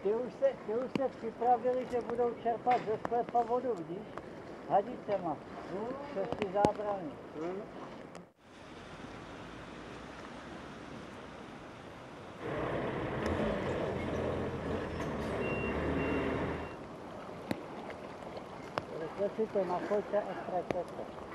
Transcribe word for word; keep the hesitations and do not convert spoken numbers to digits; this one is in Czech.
Ty už, se, ty už se připravili, že budou čerpat ze sklepa vodu, vidíš? Hadicema. Přes ty zábrany. Hmm. Reflecite na foťa a ztraťte se.